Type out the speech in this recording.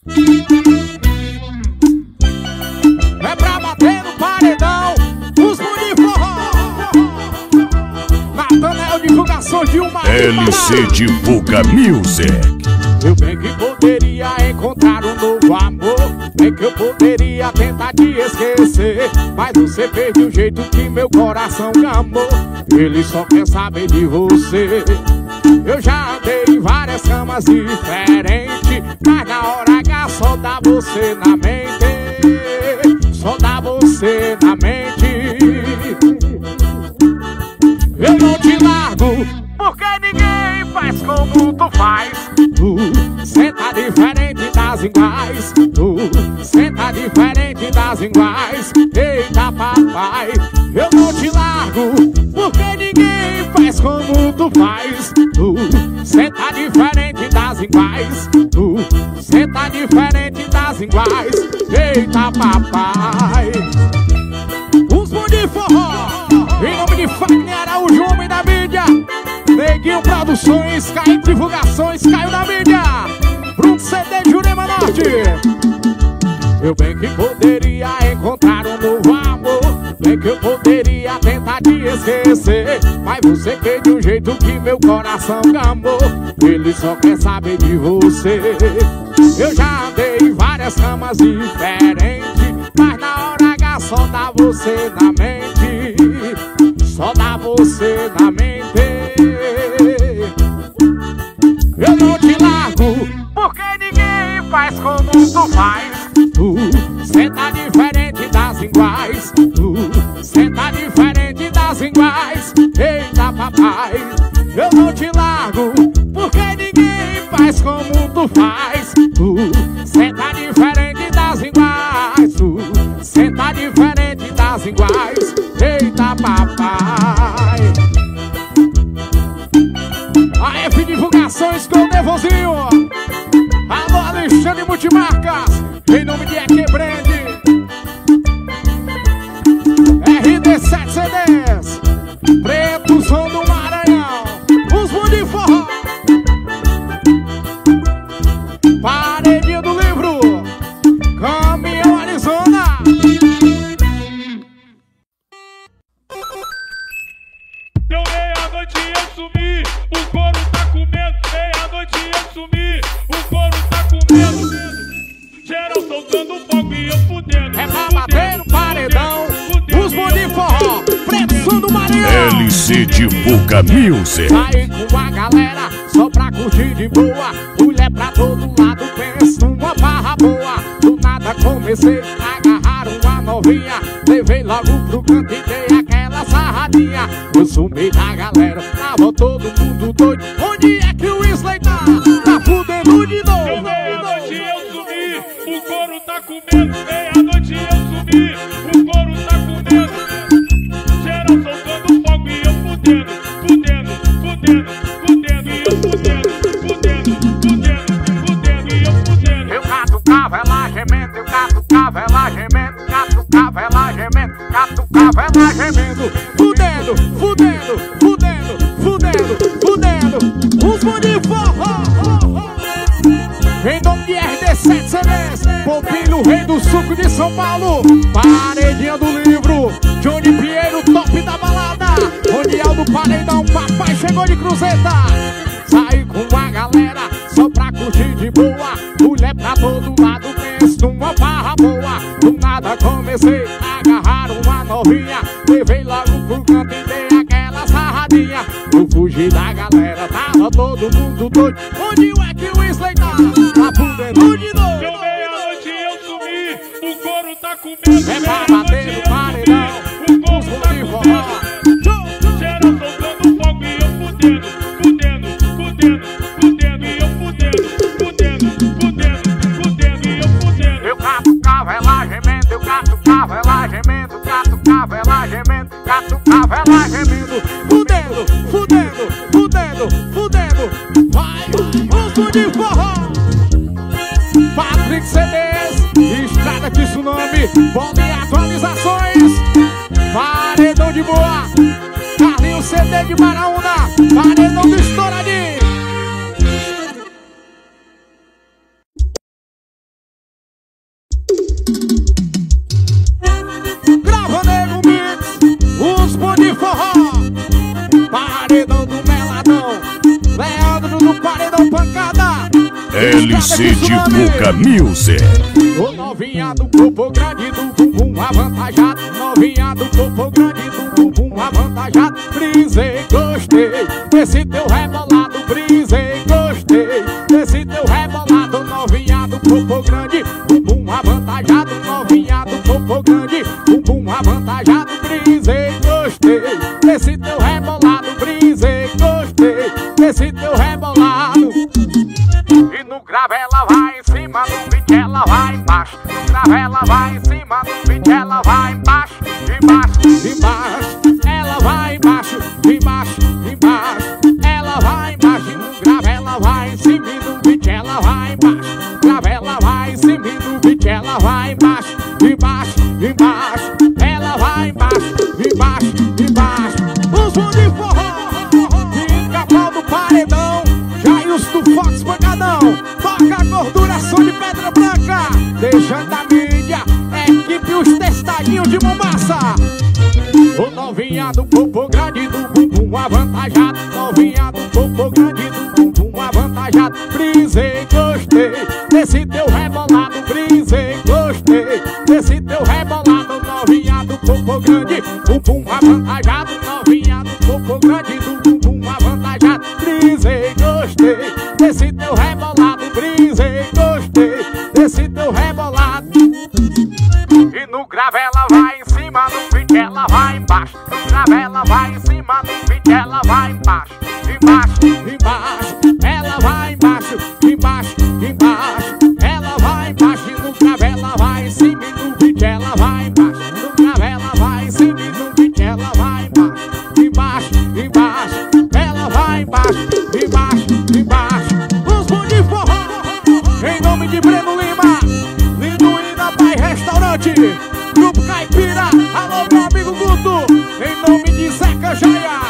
É pra bater no paredão os Budi Forró. Nathanael Divulgações de uma LC Divulga Music. Eu bem que poderia encontrar um novo amor, bem que eu poderia tentar te esquecer, mas você fez de um jeito que meu coração gamou. Ele só quer saber de você. Eu já andei em várias camas diferentes, mas na hora H só dá você na mente, só dá você na mente. Eu não te largo, porque ninguém faz como tu faz. Cê tá diferente das iguais, cê tá diferente das iguais. Eita papai, eu não te largo, porque ninguém faz como tu faz. Cê tá diferente das iguais, cê tá diferente das iguais. Eita papai. Os Budi Forró, em nome de Fagner Araújo, homem da mídia. Neguinho Produções, Caio Divulgações, Caio da mídia. Bruno CD, Jurema Norte. Eu bem que poderia encontrar um novo amor, bem que eu poderia tentar te esquecer, mas você fez de um jeito que meu coração gamou. Ele só quer saber de você. Eu já andei em várias camas diferentes, mas na hora H só dá você na mente, só dá você na mente. Eu não te largo, porque ninguém faz como tu faz. Cê tá diferente das iguais, cê tá diferente das iguais. Eita papai, eu não te largo, porque ninguém faz como tu faz. Cê tá diferente das iguais, cê tá diferente das iguais. Eita papai. A F Divulgações com o Nervosinho. Alô Alexandre Multimarcas, em nome de Equebrande. RD7 CDs, Preto Som do Maranhão, os Budi Forró. Paredinha do Livro, Caminhão Arizona. Deu meia-noite e eu sumi, o couro tá comendo. Meia-noite e eu sumi, o couro tá comendo. Geral soltando fogo e eu fudendo. É pra bater no paredão os Budi Forró, Preto Som do Maranhão. LC Divulga Music. Saí com a galera só pra curtir de boa, mulher pra todo lado, penso numa barra boa. Do nada comecei a agarrar uma novinha, levei logo pro canto e dei aquela sarradinha. Eu sumi da galera, tava todo mundo doido. Onde é que o Wesley tá? Tá fudendo de Deu novo. meia-noite e eu sumi, o couro tá comendo. Meia-noite e eu sumi, o couro tá comendo. Geral soltando fogo e eu fudendo, fudendo, fudendo, fudendo e eu fudendo, fudendo, fudendo, fudendo e eu fudendo. Eu catucava ela gemendo, eu catucava ela gemendo, catucava ela gemendo, catucava ela gemendo. Fudendo, fudendo, fudendo, fudendo, fudendo. Os Budi Forró. Em nome de RD7 CDs, Popinho, rei do suco de São Paulo. Paredinha do Livro, Johnny Pinheiro, top da balada. Roniel do Paredão, papai chegou de cruzeta. Saí com a galera só pra curtir de boa, mulher pra todo lado, penso numa barra boa. Do nada comecei a agarrar uma novinha, levei logo pro canto e dei aquela sarradinha. Eu fugi da galera, tava todo mundo doido. Onde é que o Wesley tá? Tá fudendo de novo. Deu meia-noite e eu sumi, o couro tá comendo. É pra bater no paredão, o couro os tá Budi Forró. comendo. Geral soltando fogo e eu fudendo, fudendo, fudendo, fudendo e eu fudendo, fudendo, fudendo, fudendo e eu fudendo. Eu catucava ela gemendo, eu catucava ela gemendo, catucava ela gemendo, catucava ela gemendo. Fudendo, fudendo, fudendo, fudendo. Vai, os Budi Forró. Patrick CDs, Estrada de Tsunami, Bola e Atualizações. Paredão de Boa, Carlinhos CD de Baraúna, Paredão do Estouradinho. LC Divulga Music. Ô novinha do corpo grande, do bumbum avantajado. Novinha do corpo grande, do bumbum avantajado. Brisei, gostei desse teu rebolado. Brisei, gostei desse teu rebolado. Novinha do corpo grande, bumbum avantajado. Novinha do corpo grande, bumbum avantajado. Brisei, gostei desse teu rebolado. Brisei, gostei desse teu rebolado. E no grave ela vai em cima, no beat ela vai embaixo. No grave ela vai em cima, no beat ela vai embaixo. Embaixo, embaixo, ela vai embaixo. Embaixo, embaixo, ela vai embaixo. E no grave ela vai em cima, no beat ela vai embaixo. No grave ela vai em cima, no beat ela vai embaixo. Embaixo, embaixo, ela vai embaixo. Embaixo, embaixo, os bons de forró. Fica pau do paredão. Jaios do Fox Pancadão. Toca a gordura, som de pedra branca. Deixando a mídia, equipe os testadinhos de Mombaça. O novinha do corpo grande, do bumbum avantajado. Novinha do corpo grande, do bumbum avantajado. Brisei, gostei desse teu rebolado. Brisei, gostei desse teu rebolado. Novinha do corpo grande, bumbum avantajado. Novinha do corpo grande, do bumbum avantajado. Brisei, gostei desse teu rebolado. Brisei, gostei desse teu rebolado. E no grave ela vai em cima, no beat ela vai embaixo. No grave ela vai em cima, no beat ela vai embaixo. Embaixo, embaixo, ela vai embaixo. Embaixo, embaixo, ela vai embaixo. E no grave ela vai em cima, no beat ela vai embaixo. No grave ela vai em cima, no beat ela vai embaixo. Embaixo, embaixo, ela vai embaixo. Embaixo, embaixo, os bons de forró. Em nome de Breno Lima, Linduína Pai Restaurante, Grupo Caipira, alô meu amigo Guto. Em nome de Zeca Jaia,